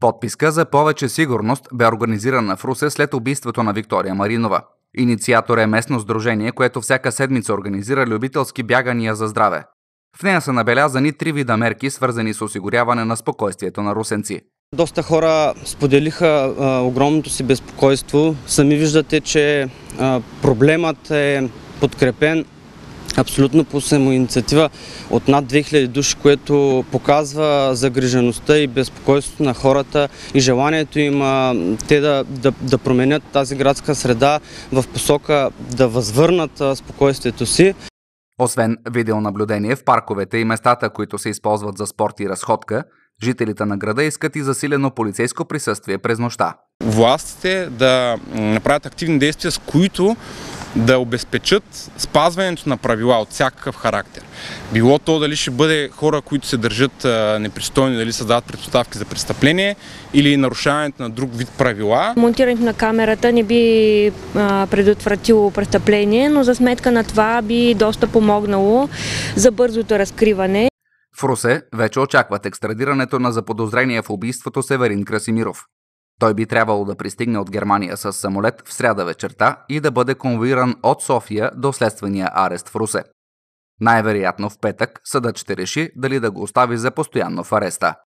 Подписка за повече сигурност бе организирана в Русе след убийството на Виктория Маринова. Инициатор е местно сдружение, което всяка седмица организира любителски бягания за здраве. В нея са набелязани 3 вида мерки, свързани с осигуряване на спокойствието на русенци. Доста хора споделиха огромното си безпокойство. Сами виждате, че проблемът е подкрепен абсолютно по самоинициатива от над 2000 души, което показва загрижеността и безпокойството на хората и желанието им те да променят тази градска среда в посока да възвърнат спокойствието си. Освен видеонаблюдение в парковете и местата, които се използват за спорт и разходка, жителите на града искат и засилено полицейско присъствие през нощта. Властите да направят активни действия, с които да обезпечат спазването на правила от всякакъв характер. Било то дали ще бъде хора, които се държат непристойно, дали създават предпоставки за престъпление или нарушаването на друг вид правила. Монтирането на камерата не би предотвратило престъпление, но за сметка на това би доста помогнало за бързото разкриване. В Русе вече очакват екстрадирането на заподозрения в убийството Северин Красимиров. Той би трябвало да пристигне от Германия с самолет в сряда вечерта и да бъде конвоиран от София до следствения арест в Русе. Най-вероятно в петък съдът ще реши дали да го остави за постоянно в ареста.